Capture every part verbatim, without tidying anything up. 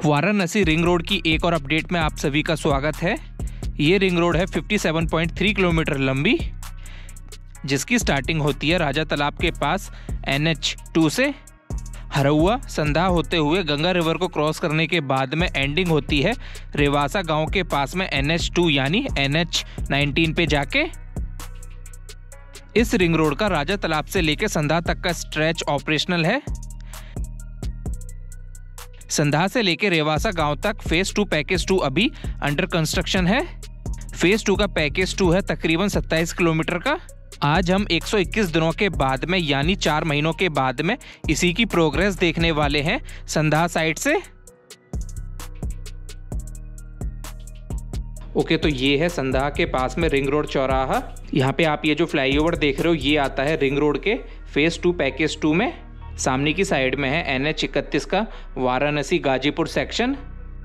Varanasi ring road की एक और अपडेट में आप सभी का स्वागत है। ये रिंग रोड है सत्तावन पॉइंट तीन किलोमीटर लंबी, जिसकी स्टार्टिंग होती है राजा तालाब के पास एन एच टू से। हरहुआ संधा होते हुए गंगा रिवर को क्रॉस करने के बाद में एंडिंग होती है रेवासा गांव के पास में एन एच टू यानी एन एच नाइनटीन पे जाके। इस रिंग रोड का राजा तालाब से लेकर संधा तक का स्ट्रेच ऑपरेशनल है। संधा से लेकर रेवासा गांव तक फेज टू पैकेज टू अभी अंडर कंस्ट्रक्शन है। फेज टू का पैकेज टू है तकरीबन सत्ताईस किलोमीटर का। आज हम एक सौ इक्कीस दिनों के बाद में यानी चार महीनों के बाद में इसी की प्रोग्रेस देखने वाले हैं संधा साइड से। ओके, तो ये है संधा के पास में रिंग रोड चौराहा। यहाँ पे आप ये जो फ्लाईओवर देख रहे हो ये आता है रिंग रोड के फेज टू पैकेज टू में। सामने की साइड में है एन एच इकतीस का Varanasi Ghazipur section.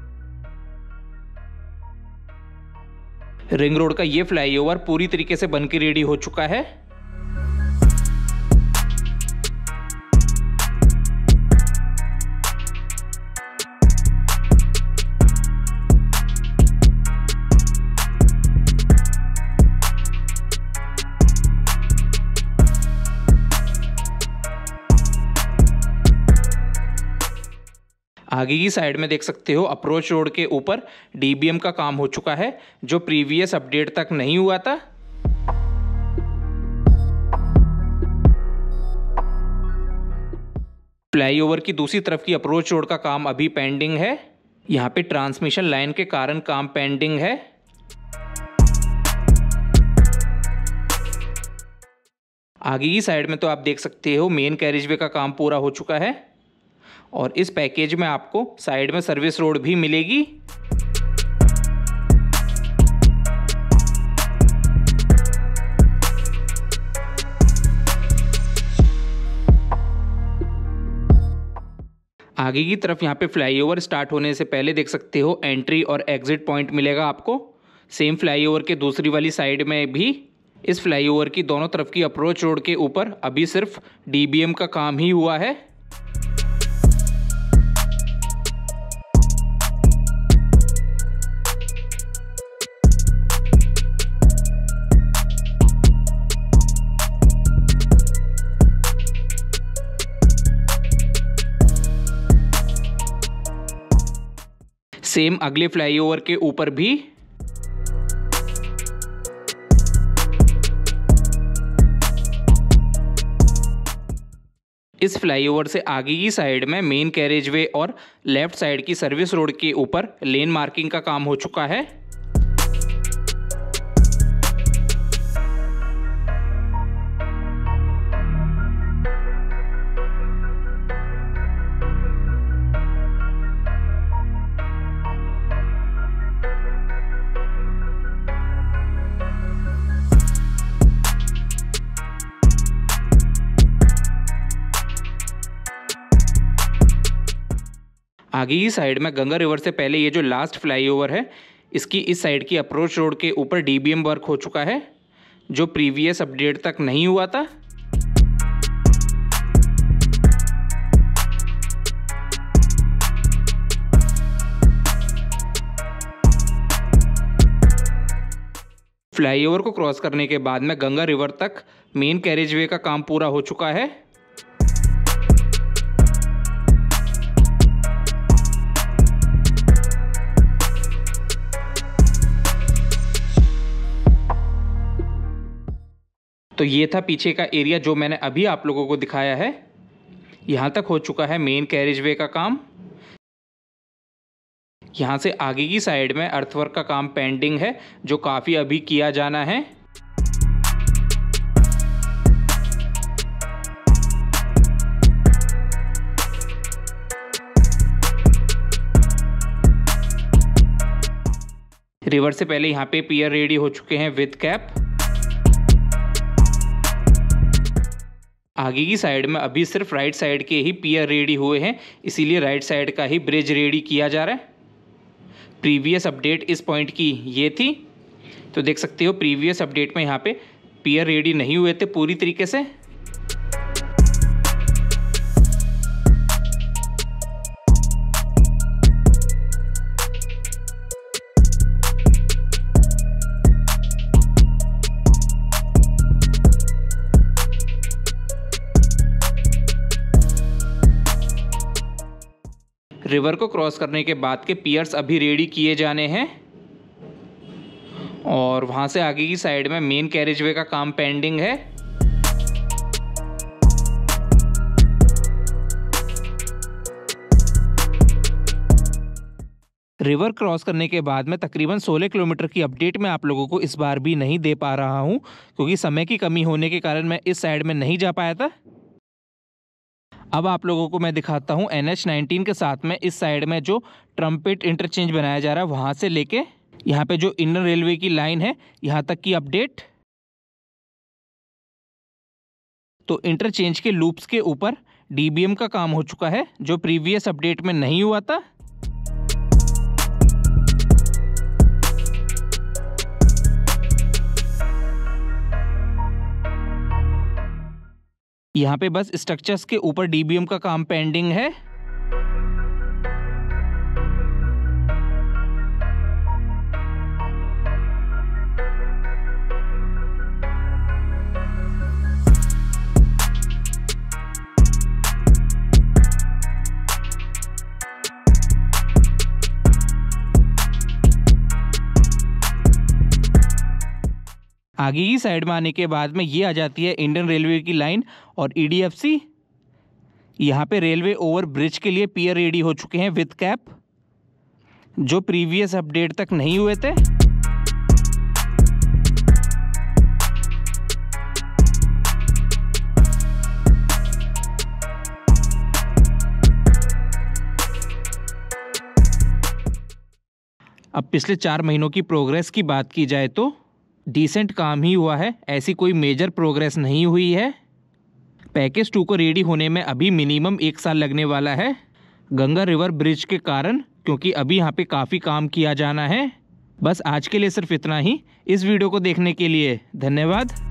Ring road का ये फ्लाईओवर पूरी तरीके से बनके रेडी हो चुका है। आगे की साइड में देख सकते हो अप्रोच रोड के ऊपर डी बी एम का काम हो चुका है, जो प्रीवियस अपडेट तक नहीं हुआ था। फ्लाईओवर की दूसरी तरफ की अप्रोच रोड का काम अभी पेंडिंग है। यहाँ पे ट्रांसमिशन लाइन के कारण काम पेंडिंग है। आगे की साइड में तो आप देख सकते हो मेन कैरिजवे का काम पूरा हो चुका है और इस पैकेज में आपको साइड में सर्विस रोड भी मिलेगी। आगे की तरफ यहाँ पे फ्लाईओवर स्टार्ट होने से पहले देख सकते हो एंट्री और एग्जिट पॉइंट मिलेगा आपको। सेम फ्लाईओवर के दूसरी वाली साइड में भी इस फ्लाईओवर की दोनों तरफ की अप्रोच रोड के ऊपर अभी सिर्फ डी बी एम का काम ही हुआ है। सेम अगले फ्लाईओवर के ऊपर भी इस फ्लाईओवर से आगे की साइड में मेन कैरेजवे और लेफ्ट साइड की सर्विस रोड के ऊपर लेन मार्किंग का काम हो चुका है। आगे की साइड में गंगा रिवर से पहले ये जो लास्ट फ्लाईओवर है इसकी इस साइड की अप्रोच रोड के ऊपर डी बी एम वर्क हो चुका है, जो प्रीवियस अपडेट तक नहीं हुआ था। फ्लाईओवर को क्रॉस करने के बाद में गंगा रिवर तक मेन कैरेजवे का काम पूरा हो चुका है। तो ये था पीछे का एरिया जो मैंने अभी आप लोगों को दिखाया है। यहाँ तक हो चुका है मेन कैरेजवे का काम। यहाँ से आगे की साइड में अर्थवर्क का काम पेंडिंग है, जो काफ़ी अभी किया जाना है। रिवर से पहले यहाँ पे पियर रेडी हो चुके हैं विद कैप। आगे की साइड में अभी सिर्फ राइट साइड के ही पियर रेडी हुए हैं, इसीलिए राइट साइड का ही ब्रिज रेडी किया जा रहा है। प्रीवियस अपडेट इस पॉइंट की ये थी, तो देख सकते हो प्रीवियस अपडेट में यहाँ पे पियर रेडी नहीं हुए थे पूरी तरीके से। रिवर को क्रॉस करने के बाद के पियर्स अभी रेडी किए जाने हैं और वहाँ से आगे की साइड में मेन कैरेजवे का काम पेंडिंग है। रिवर क्रॉस करने के बाद में तकरीबन सोलह किलोमीटर की अपडेट मैं आप लोगों को इस बार भी नहीं दे पा रहा हूं, क्योंकि समय की कमी होने के कारण मैं इस साइड में नहीं जा पाया था। अब आप लोगों को मैं दिखाता हूं एन एच नाइनटीन के साथ में इस साइड में जो ट्रम्पेट इंटरचेंज बनाया जा रहा है वहां से लेके यहाँ पे जो इंडियन रेलवे की लाइन है यहाँ तक की अपडेट। तो इंटरचेंज के लूप्स के ऊपर डी बी एम का काम हो चुका है, जो प्रीवियस अपडेट में नहीं हुआ था। यहाँ पे बस स्ट्रक्चर्स के ऊपर डी बी एम का काम पेंडिंग है। आगे की साइड में आने के बाद में ये आ जाती है इंडियन रेलवे की लाइन और ई डी एफ सी। यहाँ पे रेलवे ओवर ब्रिज के लिए पियर रेडी हो चुके हैं विद कैप, जो प्रीवियस अपडेट तक नहीं हुए थे। अब पिछले चार महीनों की प्रोग्रेस की बात की जाए तो डिसेंट काम ही हुआ है, ऐसी कोई मेजर प्रोग्रेस नहीं हुई है। पैकेज टू को रेडी होने में अभी मिनिमम एक साल लगने वाला है गंगा रिवर ब्रिज के कारण, क्योंकि अभी यहाँ पे काफ़ी काम किया जाना है। बस आज के लिए सिर्फ इतना ही। इस वीडियो को देखने के लिए धन्यवाद।